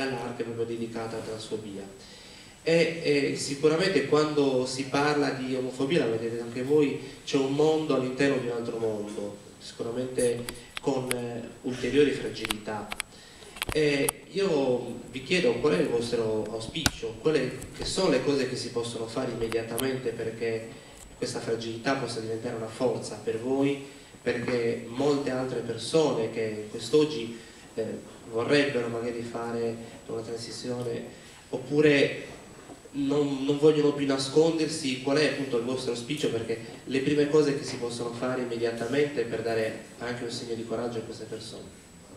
Galar, che è proprio dedicata alla transfobia. E sicuramente quando si parla di omofobia, la vedete anche voi, c'è un mondo all'interno di un altro mondo, sicuramente con ulteriori fragilità. E io vi chiedo qual è il vostro auspicio, che sono le cose che si possono fare immediatamente perché questa fragilità possa diventare una forza per voi, perché molte altre persone che quest'oggi vorrebbero magari fare una transizione oppure non vogliono più nascondersi. Qual è appunto il vostro auspicio, perché le prime cose che si possono fare immediatamente per dare anche un segno di coraggio a queste persone?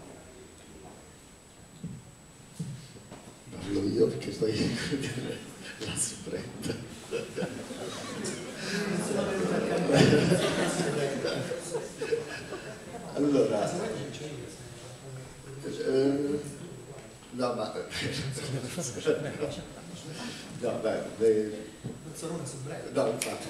Parlo io perché poi la supretta. Allora, no, ma no, dai, no, infatti.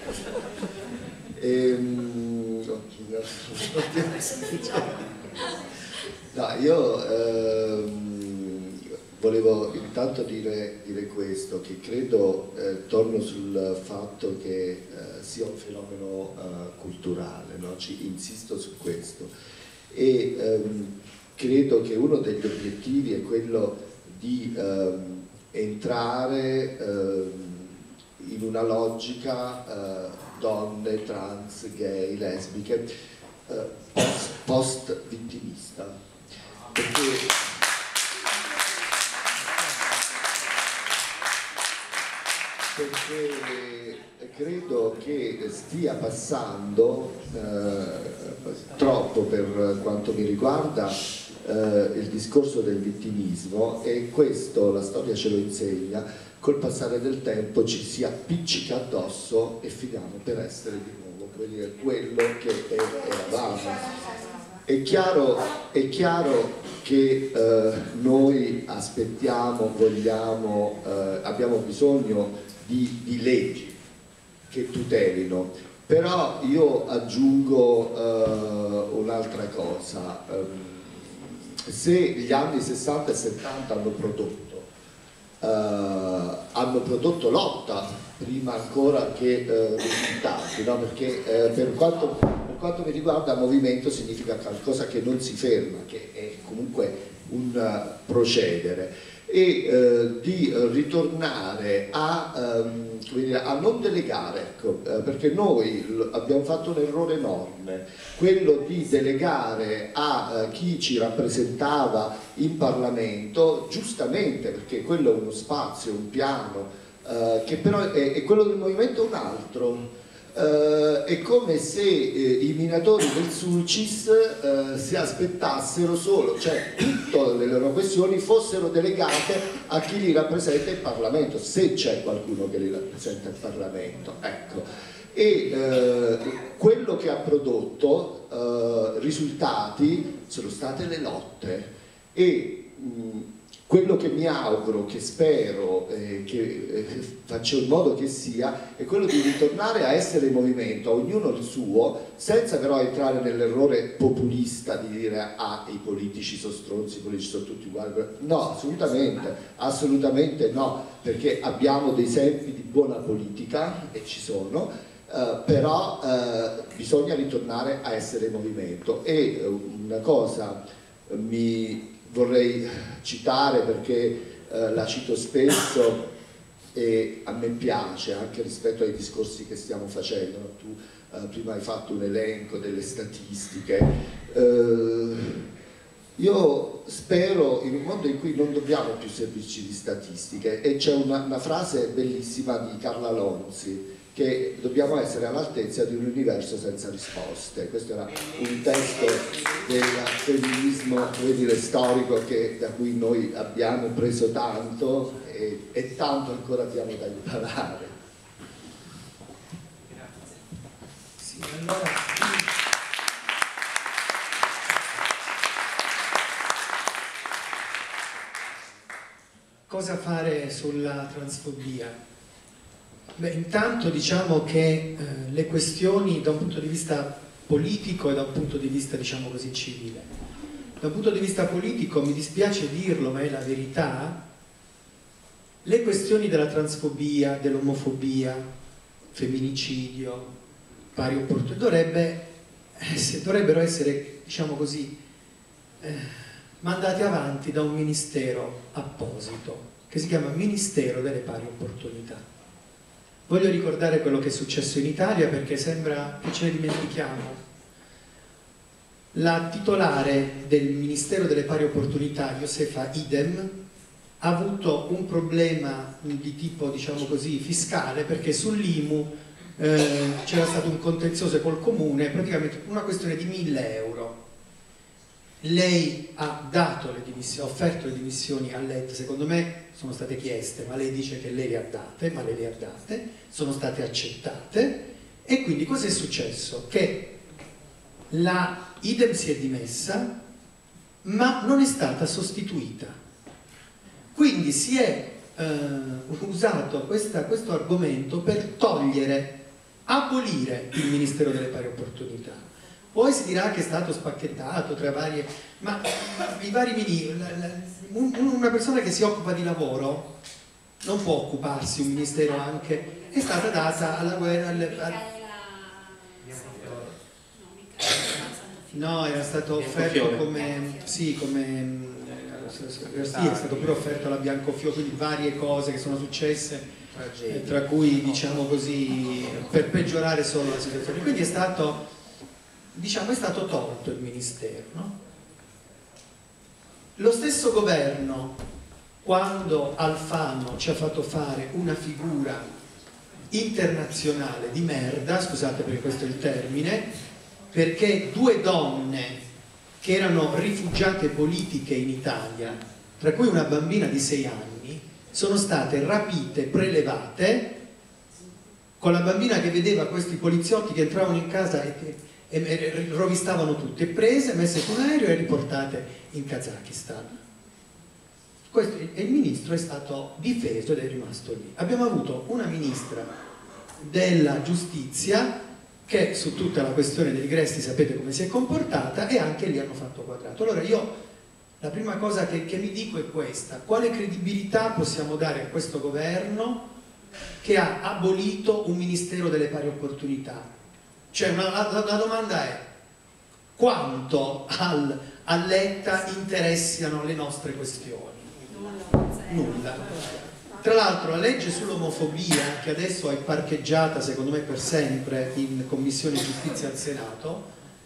No, io volevo intanto dire questo, che credo, torno sul fatto che sia un fenomeno culturale, no? Insisto su questo, e credo che uno degli obiettivi è quello di entrare in una logica donne, trans, gay, lesbiche, post-vittimista, perché credo che stia passando troppo, per quanto mi riguarda, il discorso del vittimismo, e questo la storia ce lo insegna: col passare del tempo ci si appiccica addosso e finiamo per essere di nuovo quello che eravamo. È chiaro che noi aspettiamo, vogliamo, abbiamo bisogno di leggi che tutelino, però io aggiungo un'altra cosa. Se gli anni 60 e 70 hanno prodotto lotta prima ancora che risultati, no? Perché per quanto mi riguarda, movimento significa qualcosa che non si ferma, che è comunque un procedere, e di ritornare a non delegare, ecco, perché noi abbiamo fatto un errore enorme, quello di delegare a chi ci rappresentava in Parlamento, giustamente, perché quello è uno spazio, un piano, che però è quello del movimento un altro. È come se i minatori del Sulcis si aspettassero solo, cioè tutte le loro questioni fossero delegate a chi li rappresenta in Parlamento, se c'è qualcuno che li rappresenta in Parlamento, ecco. E quello che ha prodotto risultati sono state le lotte, e quello che mi auguro, che spero, che faccio in modo che sia, è quello di ritornare a essere in movimento, a ognuno il suo, senza però entrare nell'errore populista di dire i politici sono stronzi, i politici sono tutti uguali. No, assolutamente no, perché abbiamo dei esempi di buona politica, e ci sono, però bisogna ritornare a essere in movimento. E una cosa vorrei citare, perché la cito spesso e a me piace anche rispetto ai discorsi che stiamo facendo, no? Tu prima hai fatto un elenco delle statistiche, io spero in un mondo in cui non dobbiamo più servirci di statistiche, e c'è una frase bellissima di Carla Lonzi, che dobbiamo essere all'altezza di un universo senza risposte. Questo era un testo del femminismo, come dire, storico, da cui noi abbiamo preso tanto e tanto ancora abbiamo da imparare. Sì, allora... Cosa fare sulla transfobia? Beh, intanto diciamo che le questioni da un punto di vista politico e da un punto di vista, diciamo così, civile da un punto di vista politico, mi dispiace dirlo, ma è la verità, le questioni della transfobia, dell'omofobia, femminicidio, pari opportunità, dovrebbero essere, diciamo così, mandate avanti da un ministero apposito, che si chiama Ministero delle Pari Opportunità. Voglio ricordare quello che è successo in Italia perché sembra che ce ne dimentichiamo. La titolare del Ministero delle Pari Opportunità, Josefa Idem, ha avuto un problema di tipo, diciamo così, fiscale, perché sull'IMU c'era stato un contenzioso col comune, praticamente una questione di 1.000 euro. Lei ha dato le dimissioni, ha offerto le dimissioni all'ET, secondo me sono state chieste, ma lei dice che lei le ha date, ma lei le ha date, sono state accettate, e quindi cosa è successo? Che la Idem si è dimessa, ma non è stata sostituita. Quindi si è usato questo argomento per togliere, abolire il Ministero delle Pari Opportunità. Poi si dirà che è stato spacchettato tra varie... ma i vari ministri... Una persona che si occupa di lavoro non può occuparsi un ministero anche... È stata data alla guerra... No, era stato offerto come... Sì, come... Sì, è stato pure offerto alla Biancofiore, quindi varie cose che sono successe, tra cui, diciamo così, per peggiorare solo la situazione. Quindi è stato, diciamo, è stato tolto il ministero, no? Lo stesso governo, quando Alfano ci ha fatto fare una figura internazionale di merda, scusate perché questo è il termine, perché 2 donne che erano rifugiate politiche in Italia, tra cui una bambina di 6 anni, sono state rapite, prelevate, con la bambina che vedeva questi poliziotti che entravano in casa e rovistavano tutte, prese, messe su un aereo e riportate in Kazakistan. E il ministro è stato difeso ed è rimasto lì. Abbiamo avuto una ministra della giustizia che su tutta la questione dei Gresti sapete come si è comportata, e anche lì hanno fatto quadrato. Allora io la prima cosa che mi dico è questa: quale credibilità possiamo dare a questo governo che ha abolito un Ministero delle Pari Opportunità? Cioè la domanda è: quanto a Letta interessano le nostre questioni? Nulla. Tra l'altro la legge sull'omofobia, che adesso è parcheggiata secondo me per sempre in Commissione Giustizia al Senato,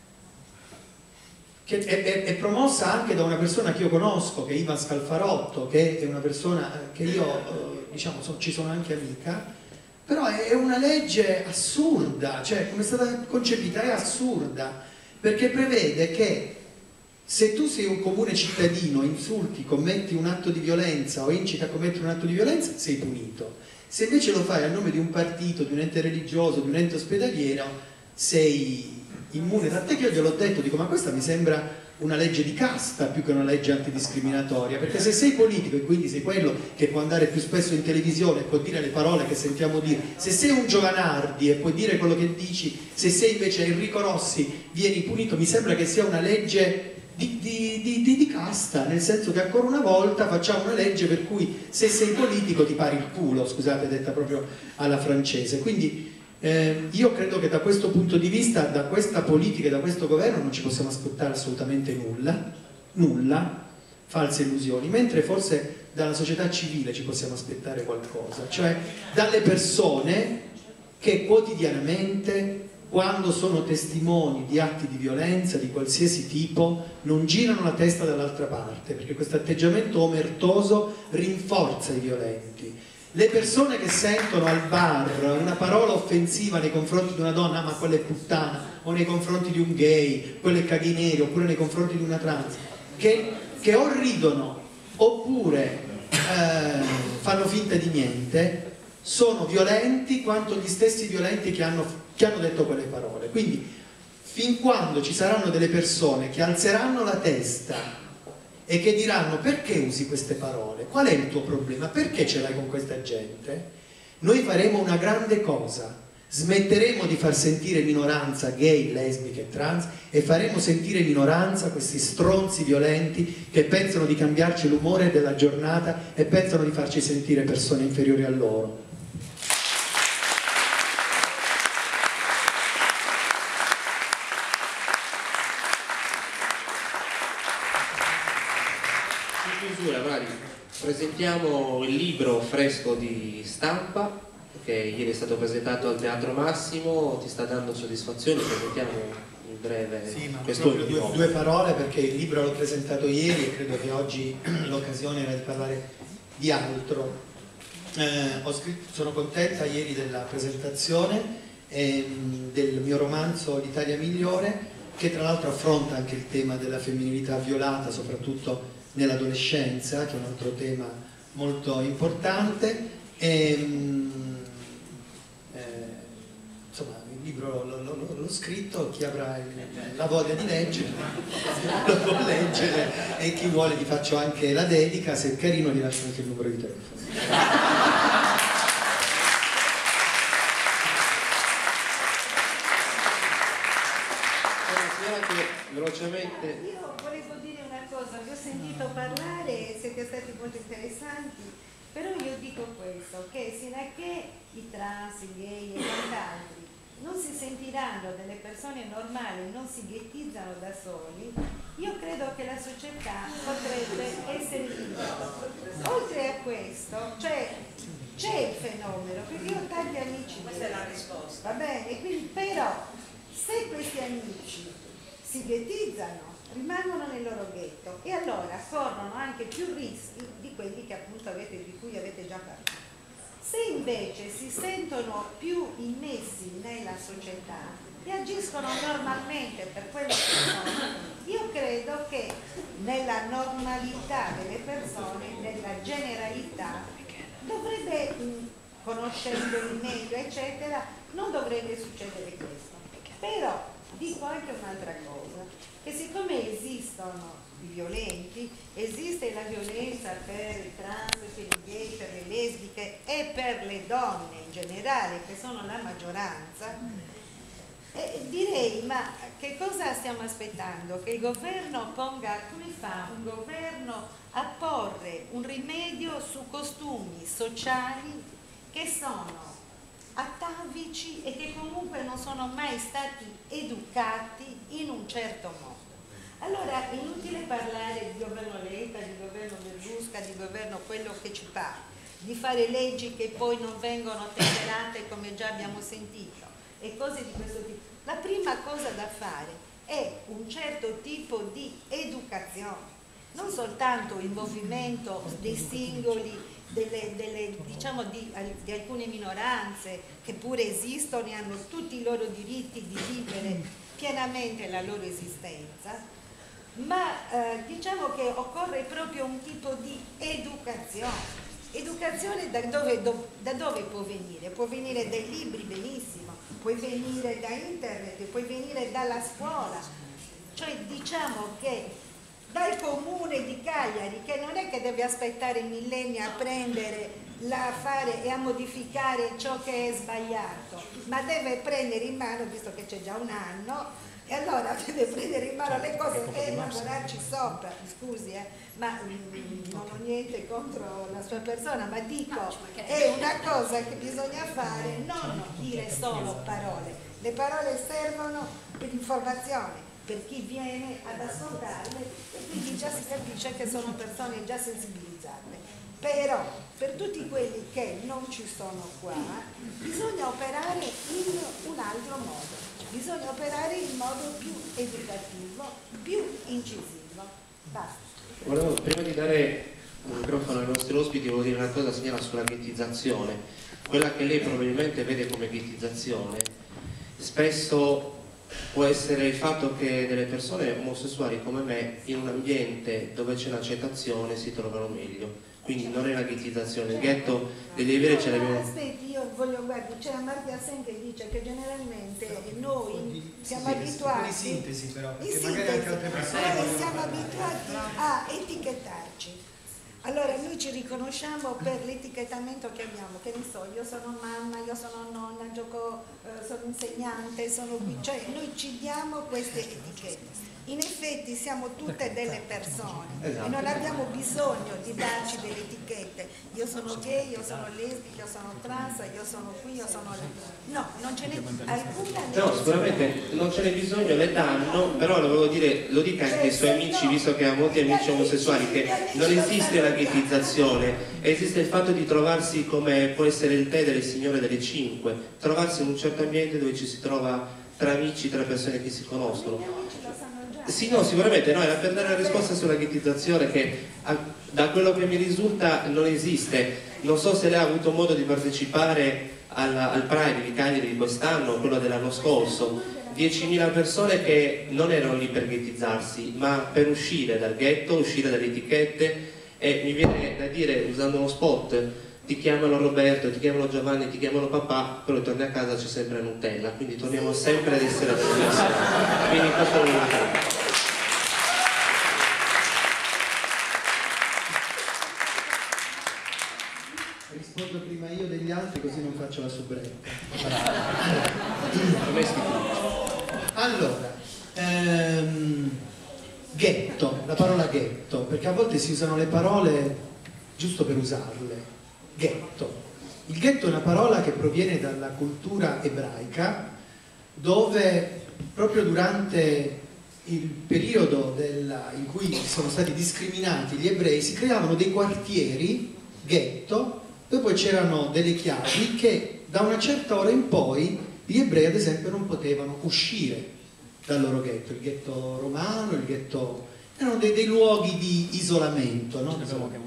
che è promossa anche da una persona che io conosco, che è Ivan Scalfarotto, che è una persona che io, diciamo, ci sono anche amica, però è una legge assurda, cioè come è stata concepita è assurda, perché prevede che se tu sei un comune cittadino, insulti, commetti un atto di violenza o inciti a commettere un atto di violenza, sei punito. Se invece lo fai a nome di un partito, di un ente religioso, di un ente ospedaliero, sei immune. Tant'è che io gliel'ho detto, dico, ma questa mi sembra una legge di casta più che una legge antidiscriminatoria, perché se sei politico e quindi sei quello che può andare più spesso in televisione e può dire le parole che sentiamo dire, se sei un Giovanardi e puoi dire quello che dici, se sei invece Enrico Rossi vieni punito, mi sembra che sia una legge di casta, nel senso che ancora una volta facciamo una legge per cui se sei politico ti pari il culo, scusate, detta proprio alla francese. Quindi io credo che da questo punto di vista, da questa politica e da questo governo non ci possiamo aspettare assolutamente nulla, false illusioni, mentre forse dalla società civile ci possiamo aspettare qualcosa, cioè dalle persone che quotidianamente, quando sono testimoni di atti di violenza di qualsiasi tipo, non girano la testa dall'altra parte, perché questo atteggiamento omertoso rinforza i violenti. Le persone che sentono al bar una parola offensiva nei confronti di una donna, ma quella è puttana, o nei confronti di un gay, quello è caghinero, oppure nei confronti di una trans, che o ridono oppure fanno finta di niente, sono violenti quanto gli stessi violenti che hanno detto quelle parole. Quindi fin quando ci saranno delle persone che alzeranno la testa e che diranno: perché usi queste parole? Qual è il tuo problema? Perché ce l'hai con questa gente? Noi faremo una grande cosa, Smetteremo di far sentire minoranza gay, lesbiche e trans e faremo sentire minoranza questi stronzi violenti che pensano di cambiarci l'umore della giornata e pensano di farci sentire persone inferiori a loro. In chiusura, Mari, presentiamo il libro fresco di stampa che ieri è stato presentato al Teatro Massimo. Ti sta dando soddisfazione? Presentiamo in breve questo libro. Due parole, perché il libro l'ho presentato ieri e credo che oggi l'occasione era di parlare di altro. Sono contenta ieri della presentazione del mio romanzo L'Italia migliore, che tra l'altro affronta anche il tema della femminilità violata, soprattutto nell'adolescenza, che è un altro tema molto importante. Insomma, il libro l'ho scritto, chi avrà la voglia di leggere lo può leggere, e chi vuole gli faccio anche la dedica, se è carino gli lascio anche il numero di telefono. Velocemente. Io volevo dire una cosa, vi ho sentito parlare, siete stati molto interessanti, però io dico questo, che sino a che i trans, i gay e quant'altri non si sentiranno delle persone normali, non si ghettizzano da soli, io credo che la società potrebbe essere libera. Oltre a questo, c'è il fenomeno, perché io ho tanti amici. Questa è la risposta. Va bene, quindi, però se questi amici si ghettizzano, rimangono nel loro ghetto e allora corrono anche più rischi di quelli che appunto di cui avete già parlato. Se invece si sentono più immessi nella società e agiscono normalmente per quello che sono, io credo che nella normalità delle persone, nella generalità, dovrebbe, conoscendoli meglio eccetera, non dovrebbe succedere questo. Però dico anche un'altra cosa, che siccome esistono i violenti, esiste la violenza per i trans, per i gay, per le lesbiche e per le donne in generale, che sono la maggioranza, direi, ma che cosa stiamo aspettando? Che il governo ponga, come fa un governo a porre un rimedio su costumi sociali che sono atavici e che comunque non sono mai stati educati in un certo modo. Allora è inutile parlare di governo Letta, di governo Berlusca, di governo quello che ci pare, di fare leggi che poi non vengono temperate come già abbiamo sentito e cose di questo tipo. La prima cosa da fare è un certo tipo di educazione, non soltanto il movimento dei singoli, diciamo di alcune minoranze che pure esistono e hanno tutti i loro diritti di vivere pienamente la loro esistenza, ma diciamo che occorre proprio un tipo di educazione. Educazione da dove può venire? Può venire dai libri, benissimo, può venire da internet, può venire dalla scuola, cioè diciamo che dal comune di Cagliari, che non è che deve aspettare millenni a prendere, a fare e a modificare ciò che è sbagliato, ma deve prendere in mano, visto che c'è già un anno, e allora deve prendere in mano le cose e lavorarci sopra. Scusi, ma non ho niente contro la sua persona, ma dico, è una cosa che bisogna fare, non dire solo parole. Le parole servono per l'informazione, per chi viene ad ascoltarle, e quindi già si capisce che sono persone già sensibilizzate. Però per tutti quelli che non ci sono qua bisogna operare in un altro modo, bisogna operare in modo più educativo, più incisivo. Basta. Volevo, prima di dare il microfono ai nostri ospiti, volevo dire una cosa, signora, sulla ghettizzazione. Quella che lei probabilmente vede come ghettizzazione spesso può essere il fatto che delle persone omosessuali come me in un ambiente dove c'è l'accettazione si trovano meglio, quindi non è la ghettizzazione. Il ghetto degli veri ce l'abbiamo. Aspetti, io voglio, guardi, c'è Amartya Sen che dice che generalmente noi siamo abituati, di sintesi però, perché in magari anche altre sintesi, persone noi siamo abituati a etichettarci. Allora noi ci riconosciamo per l'etichettamento che abbiamo, che ne so, io sono mamma, io sono nonna, sono insegnante, sono qui, cioè noi ci diamo queste etichette. In effetti siamo tutte delle persone e non abbiamo bisogno di darci delle etichette. Io sono gay, io sono lesbica, io sono trans, io sono qui, io sono là. No, non ce n'è alcuna. No, sicuramente non ce n'è bisogno, le danno, però lo volevo dire, lo dica anche ai suoi amici, visto che ha molti amici omosessuali, che non esiste la ghettizzazione, esiste il fatto di trovarsi come può essere il tè delle signore delle 5, trovarsi in un certo ambiente dove ci si trova tra amici, tra persone che si conoscono. Sì, no, sicuramente no, era per dare la risposta sulla ghettizzazione che da quello che mi risulta non esiste. Non so se lei ha avuto modo di partecipare al Pride di Cagliari di quest'anno, quello dell'anno scorso. 10.000 persone che non erano lì per ghettizzarsi, ma per uscire dal ghetto, uscire dalle etichette, e mi viene da dire, usando uno spot, ti chiamano Roberto, ti chiamano Giovanni, ti chiamano papà, però torni a casa c'è sempre Nutella, quindi torniamo sempre ad essere da stessi. Quindi questo è un rispondo prima io degli altri così non faccio la soubretta. Allora, ghetto, la parola ghetto, perché a volte si usano le parole giusto per usarle. Ghetto. Il ghetto è una parola che proviene dalla cultura ebraica, dove proprio durante il periodo in cui sono stati discriminati gli ebrei si creavano dei quartieri, ghetto, dove poi c'erano delle chiavi che da una certa ora in poi gli ebrei ad esempio non potevano uscire dal loro ghetto, il ghetto romano, il ghetto... erano dei luoghi di isolamento, no?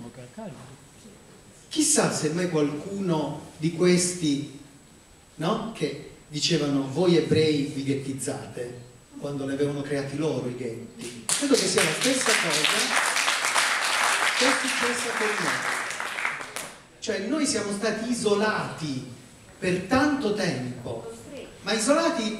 Chissà se mai qualcuno di questi, no? Che dicevano voi ebrei vi ghettizzate, quando li avevano creati loro i ghetti. Credo che sia la stessa cosa che è successa con noi. Cioè noi siamo stati isolati per tanto tempo, ma isolati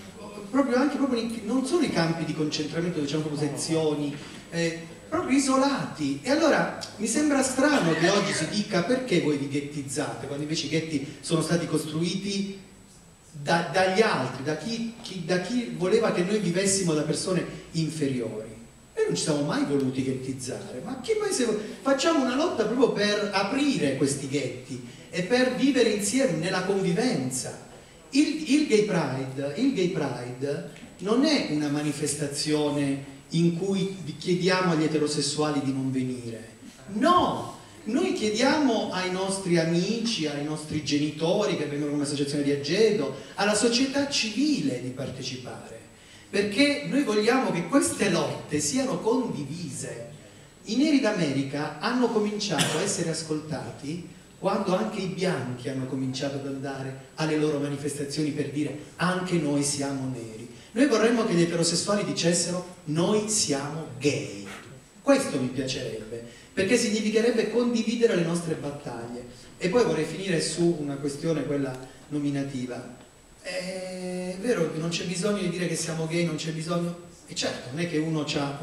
non solo i campi di concentramento, diciamo proprio sezioni, proprio isolati. E allora mi sembra strano che oggi si dica perché voi vi ghettizzate, quando invece i ghetti sono stati costruiti dagli altri, da chi voleva che noi vivessimo da persone inferiori. Noi non ci siamo mai voluti ghettizzare, ma che mai facciamo una lotta proprio per aprire questi ghetti e per vivere insieme nella convivenza. Il Gay Pride non è una manifestazione in cui chiediamo agli eterosessuali di non venire. No! Noi chiediamo ai nostri amici, ai nostri genitori che vengono da un'associazione di Aggedo, alla società civile di partecipare, perché noi vogliamo che queste lotte siano condivise. I neri d'America hanno cominciato a essere ascoltati quando anche i bianchi hanno cominciato ad andare alle loro manifestazioni per dire anche noi siamo neri. Noi vorremmo che gli eterosessuali dicessero noi siamo gay. Questo mi piacerebbe, perché significherebbe condividere le nostre battaglie. E poi vorrei finire su una questione, quella nominativa. È vero che non c'è bisogno di dire che siamo gay, non c'è bisogno, e certo non è che uno ha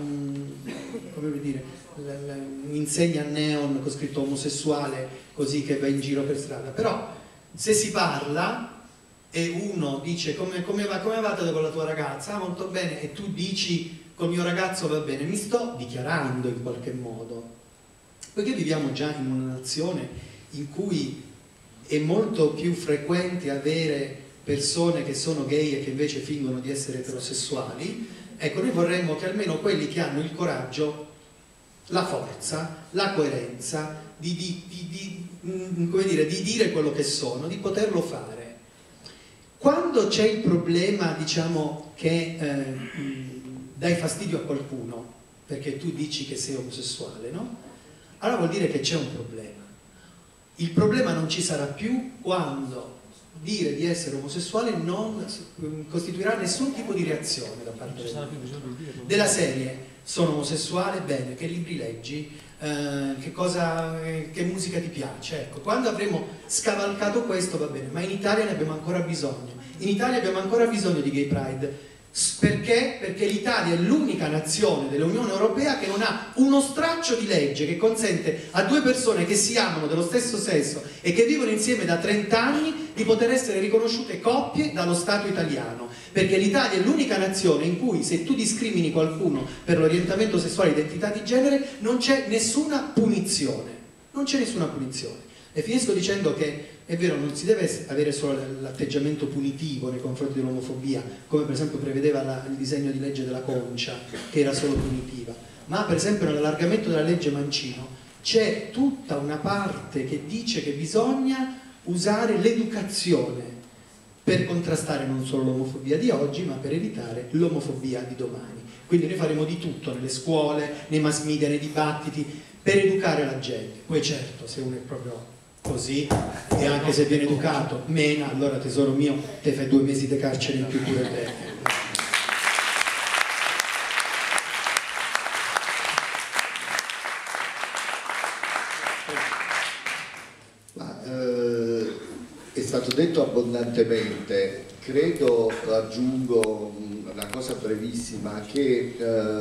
un'insegna neon con scritto omosessuale così che va in giro per strada, però se si parla e uno dice come va con la tua ragazza? Ah, molto bene, e tu dici col mio ragazzo va bene, mi sto dichiarando in qualche modo, poiché viviamo già in una nazione in cui è molto più frequente avere persone che sono gay e che invece fingono di essere eterosessuali. Ecco, noi vorremmo che almeno quelli che hanno il coraggio, la forza, la coerenza di dire quello che sono, di poterlo fare. Quando c'è il problema, diciamo, che dai fastidio a qualcuno perché tu dici che sei omosessuale, no? Allora vuol dire che c'è un problema. Il problema non ci sarà più quando dire di essere omosessuale non costituirà nessun tipo di reazione da parte della serie. Sono omosessuale, bene, che libri leggi, che musica ti piace, ecco, quando avremo scavalcato questo va bene, ma in Italia ne abbiamo ancora bisogno. In Italia abbiamo ancora bisogno di Gay Pride Perché? Perché l'Italia è l'unica nazione dell'Unione Europea che non ha uno straccio di legge che consente a due persone che si amano dello stesso sesso e che vivono insieme da 30 anni di poter essere riconosciute coppie dallo Stato italiano. Perché l'Italia è l'unica nazione in cui se tu discrimini qualcuno per l'orientamento sessuale e l'identità di genere non c'è nessuna punizione. Non c'è nessuna punizione. E finisco dicendo che è vero, non si deve avere solo l'atteggiamento punitivo nei confronti dell'omofobia, come per esempio prevedeva il disegno di legge della Concia, che era solo punitiva, ma per esempio nell'allargamento della legge Mancino c'è tutta una parte che dice che bisogna usare l'educazione per contrastare non solo l'omofobia di oggi, ma per evitare l'omofobia di domani. Quindi noi faremo di tutto nelle scuole, nei mass media, nei dibattiti, per educare la gente. Poi certo, se uno è proprio così, e anche se viene educato, mena, allora tesoro mio, te fai 2 mesi di carcere in più pure te. È stato detto abbondantemente, credo, aggiungo una cosa brevissima, che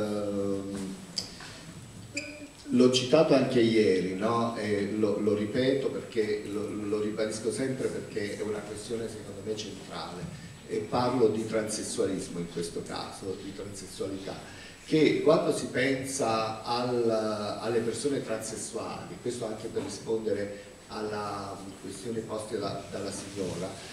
l'ho citato anche ieri, no? E lo ripeto perché lo ribadisco sempre, perché è una questione secondo me centrale, e parlo di transessualismo in questo caso, di transessualità, che quando si pensa alle persone transessuali, questo anche per rispondere alla questione posta dalla signora,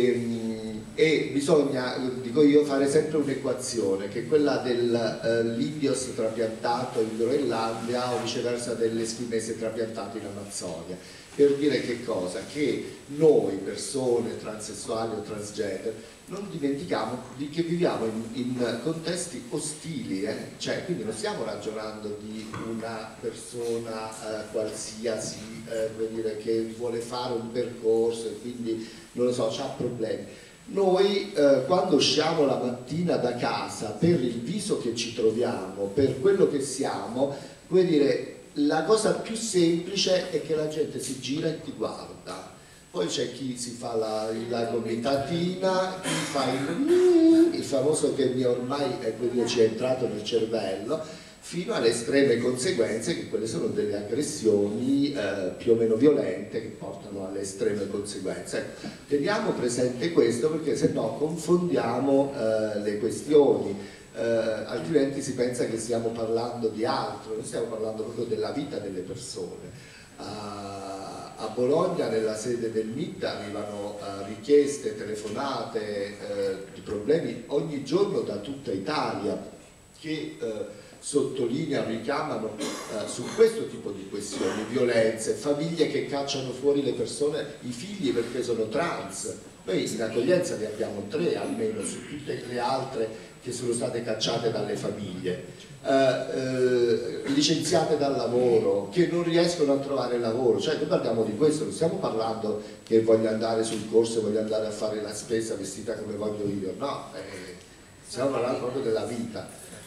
e bisogna, dico io, fare sempre un'equazione, che è quella dell'indios trapiantato in Groenlandia o viceversa dell'eschimese trapiantato in Amazzonia, per dire che cosa? Che noi persone transessuali o transgender non dimentichiamo che viviamo in contesti ostili, cioè, quindi non stiamo ragionando di una persona qualsiasi, vuol dire, che vuole fare un percorso e quindi non lo so, ha problemi. Noi quando usciamo la mattina da casa, per il viso che ci troviamo, per quello che siamo, vuol dire, la cosa più semplice è che la gente si gira e ti guarda. Poi c'è chi si fa la gomitatina, chi fa il famoso che ormai ci è entrato nel cervello, fino alle estreme conseguenze, che quelle sono delle aggressioni più o meno violente, che portano alle estreme conseguenze. Ecco, teniamo presente questo, perché se no confondiamo le questioni, altrimenti si pensa che stiamo parlando di altro, noi stiamo parlando proprio della vita delle persone. A Bologna, nella sede del MIT, arrivano richieste, telefonate di problemi ogni giorno da tutta Italia, che sottolineano, richiamano su questo tipo di questioni, violenze, famiglie che cacciano fuori le persone, i figli perché sono trans. Noi in accoglienza ne abbiamo 3 almeno su tutte le altre che sono state cacciate dalle famiglie, licenziate dal lavoro, che non riescono a trovare lavoro. Cioè, noi parliamo di questo, non stiamo parlando che voglio andare sul corso e voglio andare a fare la spesa vestita come voglio io, no, stiamo parlando proprio della vita.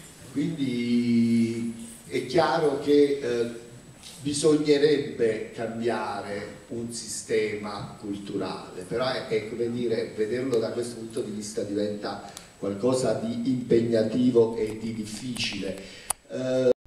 Quindi è chiaro che bisognerebbe cambiare un sistema culturale, però è come dire, vederlo da questo punto di vista diventa qualcosa di impegnativo e di difficile.